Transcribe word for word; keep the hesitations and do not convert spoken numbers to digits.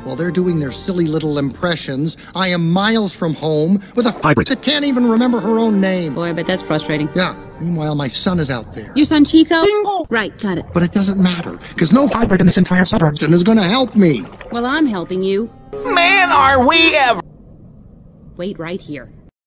While they're doing their silly little impressions, I am miles from home with a hybrid that can't even remember her own name. Boy, but that's frustrating. Yeah. Meanwhile, my son is out there. Your son Chico? Pingu. Right, got it. But it doesn't matter, because no hybrid in this entire suburbs is going to help me. Well, I'm helping you. Man, are we ever! Wait right here.